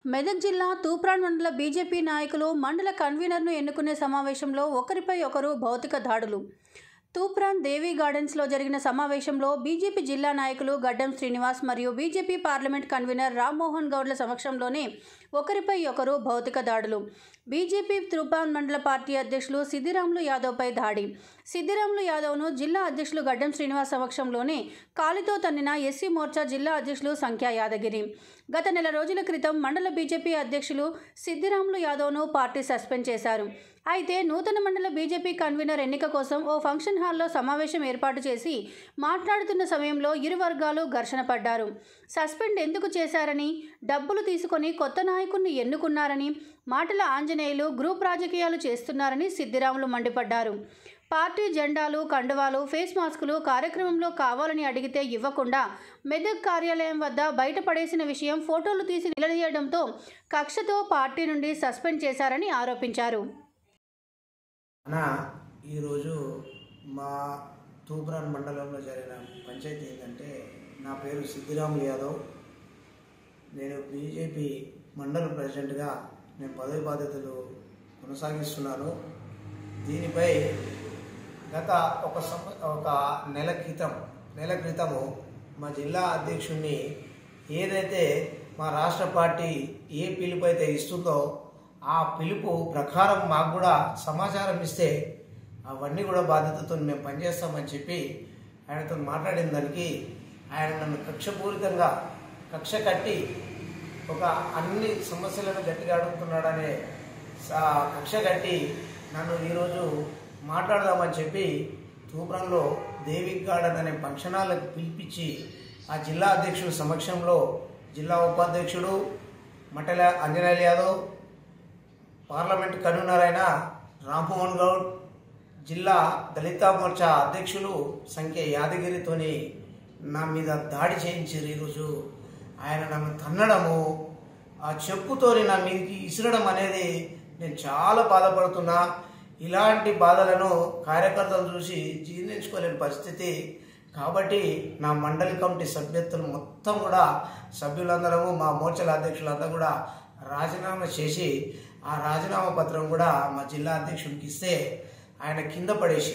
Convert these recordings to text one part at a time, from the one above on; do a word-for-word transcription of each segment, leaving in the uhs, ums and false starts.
మెదక్ జిల్లా తూప్రాన్ మండల బీజేపీ నాయకులు మండల కన్వీనర్ను ఎన్నుకునే సమావేశంలో ఒకరిపై ఒకరు భౌతిక దాడులు. తూప్రాన్ దేవి గార్డెన్స్లో జరిగిన సమావేశంలో బీజేపీ జిల్లా నాయకులు గడ్డం శ్రీనివాస్ మరియు బీజేపీ పార్లమెంట్ కన్వీనర్ రామ్మోహన్ గౌడ్ల సమక్షంలోనే ఒకరిపై ఒకరు భౌతిక దాడులు. బీజేపీ తూప్రాన్ మండల పార్టీ అధ్యక్షులు సిద్దిరాములు యాదవ్పై దాడి. సిద్దిరాములు యాదవ్ను జిల్లా అధ్యక్షులు గడ్డం శ్రీనివాస్ సమక్షంలోనే కాలితో తన్నిన ఎస్సీ మోర్చా జిల్లా అధ్యక్షులు సంఖ్యా యాదగిరి. గత నెల రోజుల క్రితం మండల బీజేపీ అధ్యక్షులు సిద్దిరాములు యాదవ్ను పార్టీ సస్పెండ్ చేశారు. అయితే నూతన మండల బీజేపీ కన్వీనర్ ఎన్నిక కోసం ఓ ఫంక్షన్ హాల్లో సమావేశం ఏర్పాటు చేసి మాట్లాడుతున్న సమయంలో ఇరు వర్గాలు ఘర్షణ పడ్డారు. సస్పెండ్ ఎందుకు చేశారని, డబ్బులు తీసుకొని కొత్త నాయకుడిని ఎన్నుకున్నారని, మాటల ఆంజనేయులు గ్రూప్ రాజకీయాలు చేస్తున్నారని సిద్దిరాములు మండిపడ్డారు. పార్టీ జెండాలు, కండువాలు, ఫేస్ మాస్కులు కార్యక్రమంలో కావాలని అడిగితే ఇవ్వకుండా మెదక్ కార్యాలయం వద్ద బయటపడేసిన విషయం ఫోటోలు తీసి నిలదీయడంతో కక్షతో పార్టీ నుండి సస్పెండ్ చేశారని ఆరోపించారు. అన్న ఈరోజు మా తూప్రాన్ మండలంలో జరిగిన పంచాయతీ ఏంటంటే, నా పేరు సిద్దిరాములు యాదవ్. నేను బీజేపీ మండల ప్రెసిడెంట్గా నేను పదవి బాధ్యతలు కొనసాగిస్తున్నాను. దీనిపై గత ఒక ఒక నెల క్రితం నెల క్రితము మా జిల్లా అధ్యక్షుడిని ఏదైతే మా రాష్ట్ర పార్టీ ఏ పిలుపు అయితే ఇస్తుందో ఆ పిలుపు ప్రకారం మాకు కూడా సమాచారం ఇస్తే అవన్నీ కూడా బాధ్యతతో మేము పనిచేస్తామని చెప్పి ఆయనతో మాట్లాడిన దానికి ఆయన నన్ను కక్షపూరితంగా కక్ష కట్టి ఒక అన్ని సమస్యలను గట్టిగా అడుగుతున్నాడనే కక్ష కట్టి నన్ను ఈరోజు మాట్లాడదామని చెప్పి తూప్రాన్లో దేవి గార్డెన్ అనే ఫంక్షన్ హాల్కి పిలిపించి ఆ జిల్లా అధ్యక్షుడి సమక్షంలో జిల్లా ఉపాధ్యక్షుడు మట్టెల ఆంజనేయులు యాదవ్, పార్లమెంట్ కన్వీనర్ అయిన రామ్మోహన్ గౌడ్, జిల్లా దళిత మోర్చా అధ్యక్షులు సంఖ్య యాదగిరితోని నా మీద దాడి చేయించారు. ఈరోజు ఆయన నన్ను తన్నడము, ఆ చెప్పుతోని నా మీదకి ఇసరడం అనేది నేను చాలా బాధపడుతున్నా. ఇలాంటి బాధలను కార్యకర్తలు చూసి జీర్ణించుకోలేని పరిస్థితి. కాబట్టి నా మండలి కమిటీ సభ్యత్వం మొత్తం కూడా సభ్యులందరము మా మోర్చాల అధ్యక్షులంతా కూడా రాజీనామా చేసి ఆ రాజీనామా పత్రం కూడా మా జిల్లా అధ్యక్షుడికి ఇస్తే ఆయన కింద పడేసి,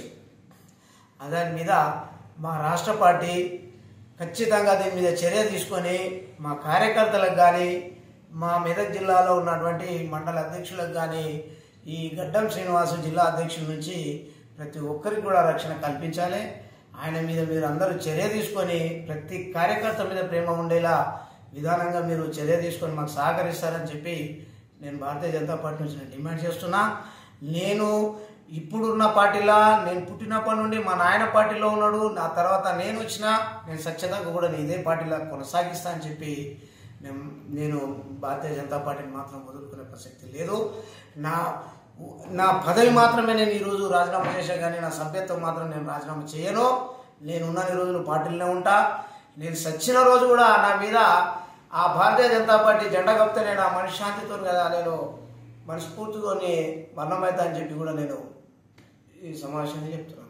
దాని మీద మా రాష్ట్ర పార్టీ ఖచ్చితంగా దీని మీద చర్య తీసుకొని మా కార్యకర్తలకు కానీ మా మెదక్ జిల్లాలో ఉన్నటువంటి మండల అధ్యక్షులకు కానీ ఈ గడ్డం శ్రీనివాసు జిల్లా అధ్యక్షుల నుంచి ప్రతి ఒక్కరికి కూడా రక్షణ కల్పించాలి. ఆయన మీద మీరు అందరూ చర్య తీసుకొని ప్రతి కార్యకర్త మీద ప్రేమ ఉండేలా విధానంగా మీరు చర్య తీసుకొని మాకు సహకరిస్తారని చెప్పి నేను భారతీయ జనతా పార్టీ నుంచి నేను డిమాండ్ చేస్తున్నా. నేను ఇప్పుడున్న పార్టీలా నేను పుట్టినప్పటి నుండి మా నాయన పార్టీలో ఉన్నాడు. నా తర్వాత నేను వచ్చినా నేను సత్యదాకా కూడా నేను ఇదే పార్టీలా కొనసాగిస్తా అని చెప్పి నేను నేను భారతీయ జనతా పార్టీని మాత్రం వదులుకునే ప్రసక్తి లేదు. నా నా పదవి మాత్రమే నేను ఈరోజు రాజీనామా చేసా, కానీ నా సభ్యత్వం మాత్రం నేను రాజీనామా చేయను. నేను ఉన్న రోజులు పార్టీలోనే ఉంటా. నేను సచ్చిన రోజు కూడా నా మీద ఆ భారతీయ జనతా పార్టీ జెండా కప్పితే నేను ఆ మనశ్శాంతితో కదా నేను మనస్ఫూర్తితో మరణమైతా అని చెప్పి కూడా నేను ఈ సమావేశాన్ని చెప్తున్నాను.